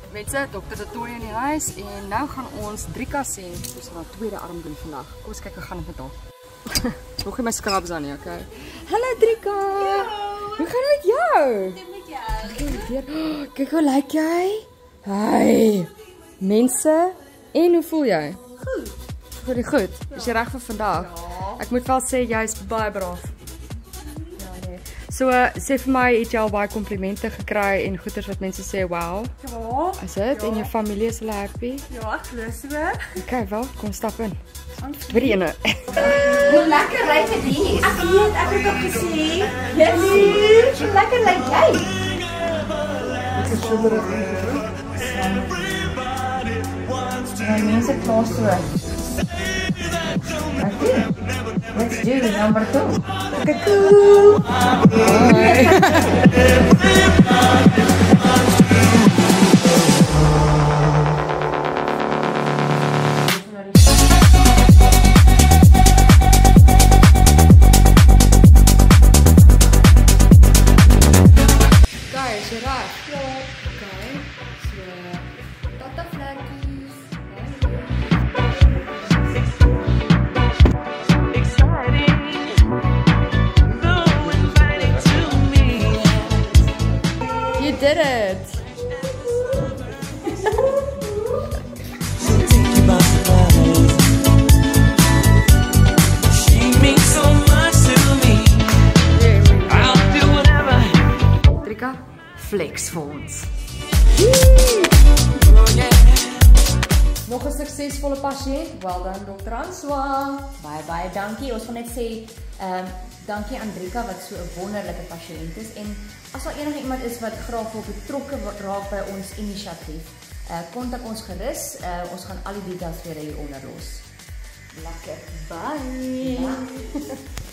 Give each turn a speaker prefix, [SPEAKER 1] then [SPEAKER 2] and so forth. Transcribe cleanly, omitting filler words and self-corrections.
[SPEAKER 1] Mense, dokter Latoya in die huis en nou gaan ons Drieka sien. Ons gaan haar tweede arm doen vandag. Kom ons kyk hoe gaan dit met haar. Nog nie my scrubs aan nie, okay? Hallo Drieka. Hoe gaan dit met jou? Kyk hoe lyk jy? Hi. Mense, en hoe voel jy?
[SPEAKER 2] Goed.
[SPEAKER 1] Voel jy goed? Is jy reg vir vandag?
[SPEAKER 2] Ja.
[SPEAKER 1] Ek moet wel sê jy is baie braaf. So, sê vir my, het jy al baie komplimente gekry en goeders wat mense sê, wow.
[SPEAKER 2] Ja.
[SPEAKER 1] Is dit?
[SPEAKER 2] Ja.
[SPEAKER 1] En jou familie is hulle happy?
[SPEAKER 2] Ja, ek glo so.
[SPEAKER 1] Okay, wel, kom stap in. Tweede ene.
[SPEAKER 2] Hoe lekker lyk dit hier? Ek weet, ek het ook gesê. Yes. Hoe lekker lyk jy? Ek is super. Ja, mense kla so. Okay. Let's do number 2. Okay, cool.
[SPEAKER 1] Guys, jy reg? Ja. Okay. So, tata vlekkies. You did it! Drieka, flex vir ons. Nog 'n suksesvolle pasiënt. Well done, Dr. Ansua.
[SPEAKER 2] Baie dankie. Ons wil net sê dankie aan Drieka wat so 'n wonderlike pasiënt is en as daar enige iemand is wat graag wil betrokke raak by ons inisiatief, kontak ons gerus. Ons gaan al die details vir julle hieronder los. Lekker. Bye. Ja.